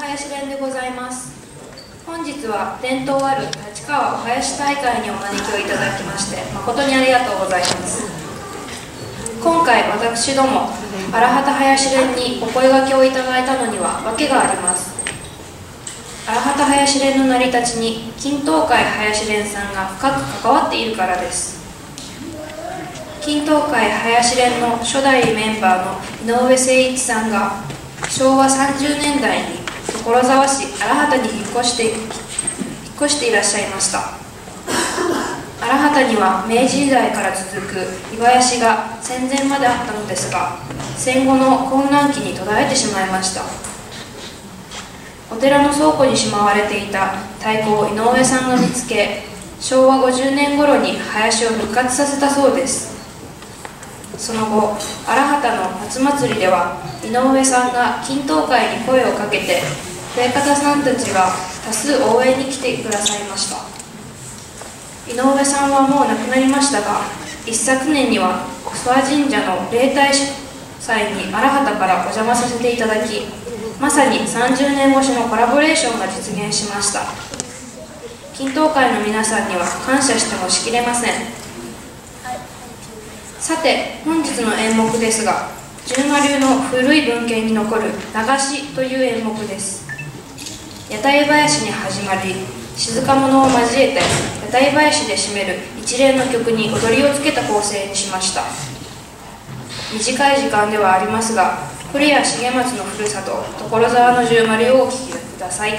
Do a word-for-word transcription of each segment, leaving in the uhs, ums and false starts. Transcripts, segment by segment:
林連でございます。本日は伝統ある立川お囃子大会にお招きをいただきまして誠にありがとうございます。今回私ども荒畑林連にお声掛けをいただいたのには訳があります。荒畑林連の成り立ちに金東海林連さんが深く関わっているからです。金東海林連の初代メンバーの井上誠一さんがしょうわさんじゅうねんだいに所沢市荒畑に引っ越して引っ越していらっしゃいました。荒畑には明治時代から続く岩屋市が戦前まであったのですが、戦後の混乱期に途絶えてしまいました。お寺の倉庫にしまわれていた太鼓を井上さんが見つけ、しょうわごじゅうねん頃に林を復活させたそうです。その後、荒畑の夏祭りでは井上さんが金東海に声をかけて、親方さんたちが多数応援に来てくださいました。井上さんはもう亡くなりましたが、一昨年には諏訪神社の例大祭に荒畑からお邪魔させていただき、まさにさんじゅうねんごしのコラボレーションが実現しました。金東海の皆さんには感謝してもしきれません。さて、本日の演目ですが、十馬流の古い文献に残る流しという演目です。屋台囃子に始まり、静か者を交えて屋台囃子で締める一連の曲に踊りをつけた構成にしました。短い時間ではありますが、古谷重松のふるさと所沢の十馬流をお聴きください。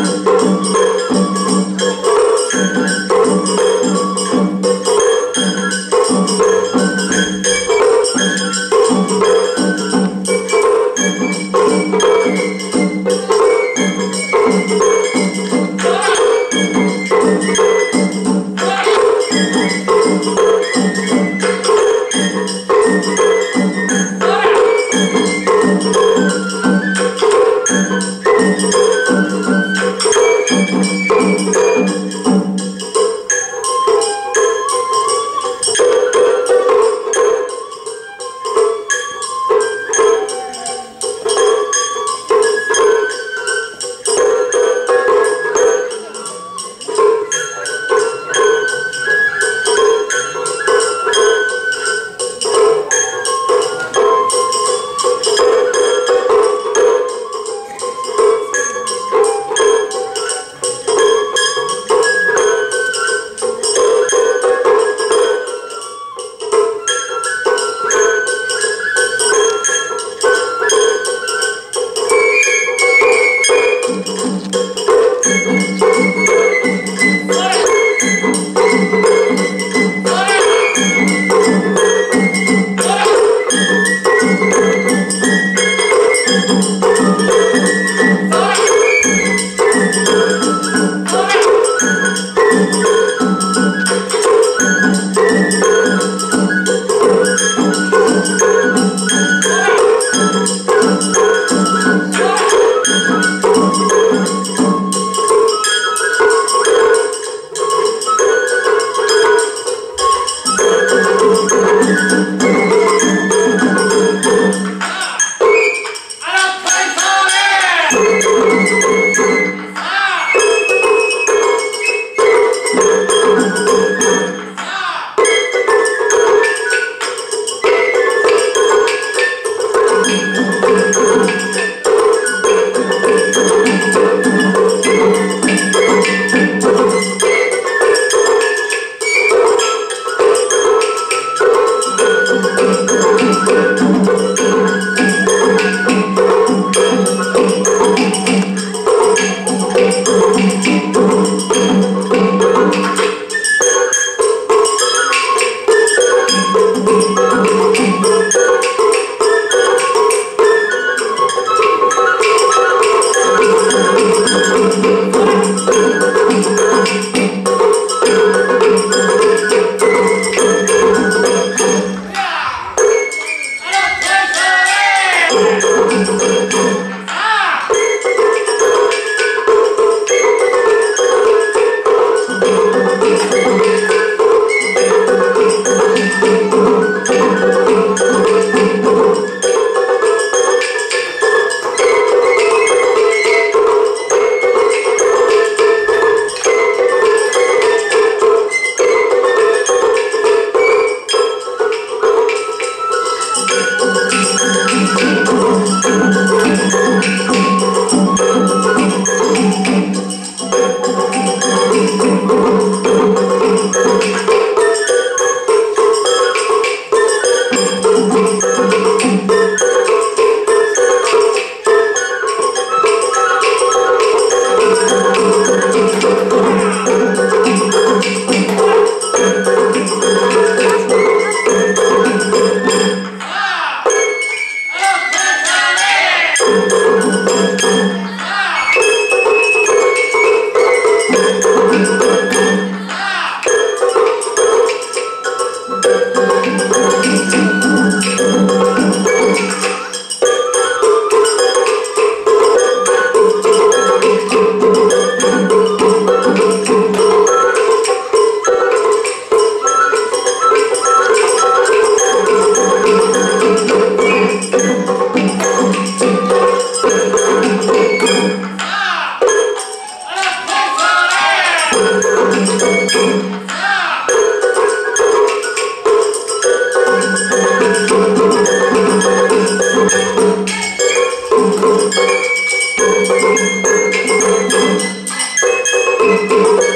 Thank you.